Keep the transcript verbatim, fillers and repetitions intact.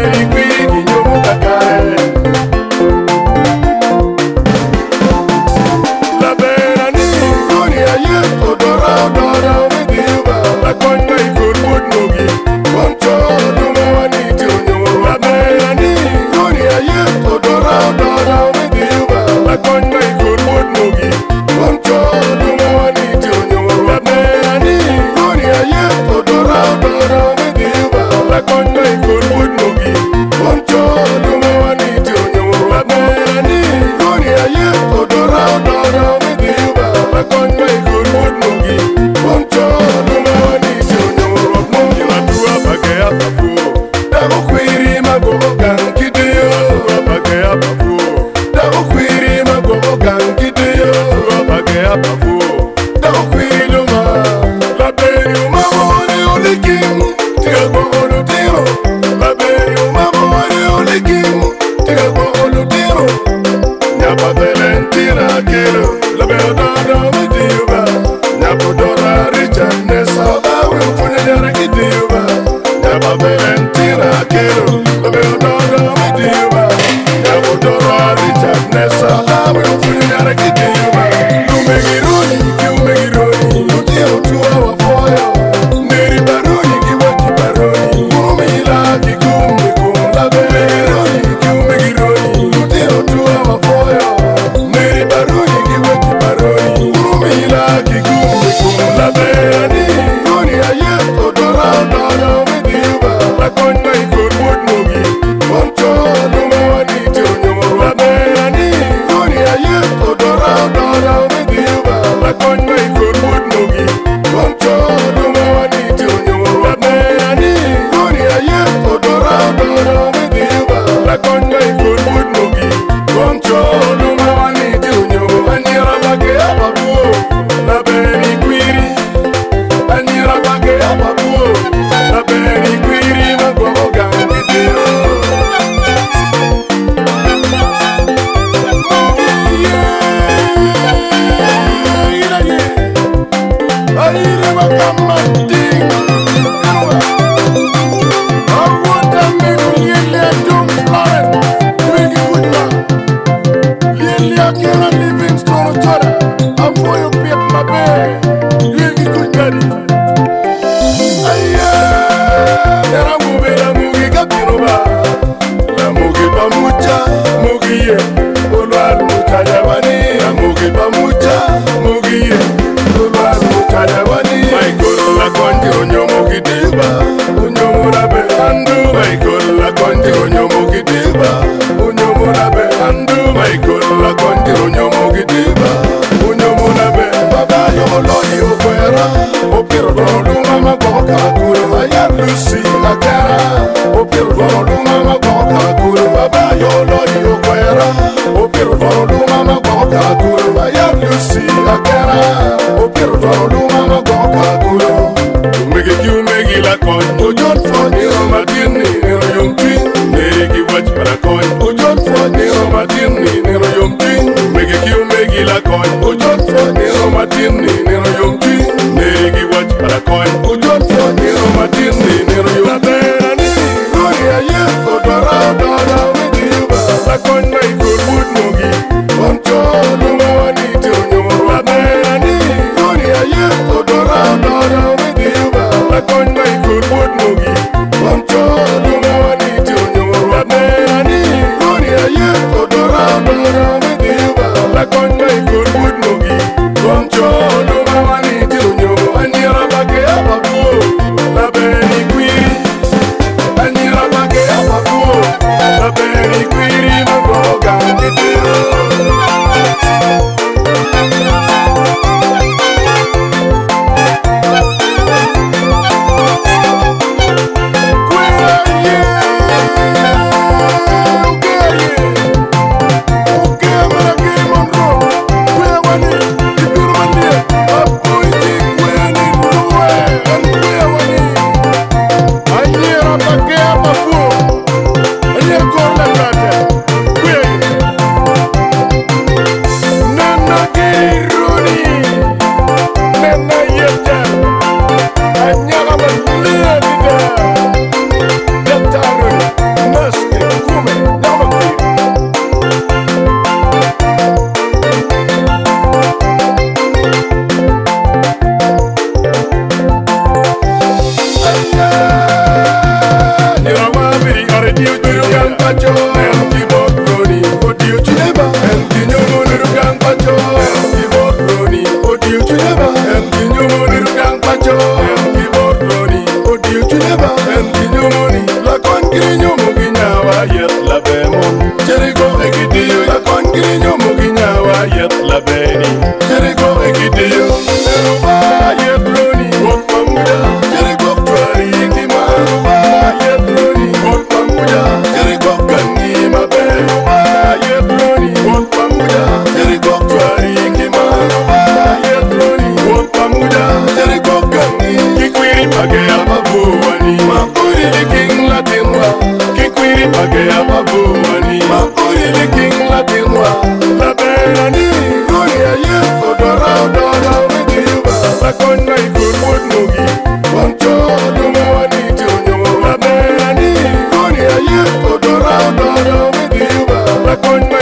beri kwiri kinyomu kakare. La berani dunia ye odora odora midiba. La konya ikut mud mugi koncho duma waniti unyomu. La berani dunia ye odora odora midiba. La konya ikut mud mugi koncho duma waniti unyomu. La berani dunia ye odora odora midiba. La konya ikut mud mugi koncho duma waniti unyomu. La berani dunia ye odora odora midiba. La konya ikut mud mugi koncho duma waniti unyomu. Mugi matua bagaya papu. Dago kwiri magogo gankidiyo. Bagaya papu. Dago kwiri magogo gankidiyo. Bagaya papu. Dago kwiri luma. La beri umamoni ulikimu. Tiga kwa oludiro. La beri umamoni ulikimu. Tiga kwa oludiro. Nyapa Valentina kilo. La beri dada midiuba. Nyapo dora Richard Nessa. Awe mfunye nyara kidiuba. Nyapa Valentina kilo. La beri dada midiuba. Nyapo dora Richard Nessa. Awe mfunye nyara kidiuba. Umegiruni kiumegiruni. Utio tuwa wafoyo. Neri baruni kiwaki baruni. Umila kikumbi kum. La beroni kiumegiruni. Utio tuwa wafoyo. Neri baruni kiwaki baruni. Umila kikumbi kum. La berani dunia ye odora odora midiba. La konya ikut mud mugi koncho duma waniti unyomu. La berani dunia ye odora odora midiba. La konya ikut mud mugi koncho duma waniti unyomu. La berani dunia ye odora odora midiba. La konya ikut mud mugi koncho duma waniti unyomu. Anjira bage ababu. La beri kwiri. Anjira bage ababu. La beri kwiri magogo gankidiyo. Aire bakama ding. Awota miru liele dum floren. Twigi kutma. Liele akera living store tora. Avoyo piep mabe. Twigi kutgadi. Aye. Nera mube la mugi kapiroba. La mugi pamucha. Mugi ye. Olwal mutajawani. La mugi pamucha. Mugi ye. Olwal mutajawani. Michael la konji onyomo kidiba. Onyomo la be andu. Michael la konji onyomo kidiba. Onyomo la be andu. Michael la konji onyomo kidiba. Onyomo la be baba yolo yokwera. Opiro dolu mama boka kuru. Aya Lucy akara. Opiro dolu mama boka kuru. Baba yolo yokwera. Opiro dolu mama boka kuru. Aya Lucy akara. Opiro dolu mama boka kuru. Umege kiumegi la kon. Ojon fo niro matini niro yomti. Negi wach para kon. Ojon fo niro matini niro yomti. Umege kiumegi la kon. Ojon fo niro matini niro yomti. Negi wach para kon. Ojon fo niro matini niro yomti. La berani dunia ye odora odora midiba. La konya ikut mud mugi koncho duma waniti unyomu. La berani dunia ye odora odora midiba. La konya ikut mud mugi koncho duma waniti unyomu. La berani dunia ye odora odora midiba. La konya ikut mud mugi koncho duma you Durugang Pacho, and Kibok Ronnie, Odio Chileba, and Kinyomo Durugang Pacho, and Kibok Ronnie, Odio Chileba, and Kinyomo Durugang Pacho, and Kibok Ronnie, Odio Chileba, and Kinyomoni, Lakon Kinyomo Ginawa, yet Labemo, Jericho Egidio, Lakon Kinyomo Ginawa, yet Labeni, Jericho Egidio, Neruba, yet Ronnie, Wok Mamuda, Jericho Twari, Kima, yet Ronnie, Wok Mamuda, Jericho Gangi, Mabe, yet Ronnie, Wok Mamuda, Jericho Twari, Kima, yet Ronnie, Wok Mamuda, Jericho Gangi, Kikwiri Pagea Babuani, Makuri the King Latinwa, Kikwiri Pagea Babuani, Makuri the King Latinwa, Labenani, Ronia, yes, Odora, Odora, with you, Lakony, good wood noogie, Poncho, Dumawani, Junyo, Labenani, Ronia, yes, Odora, Odora, with you, Lakony.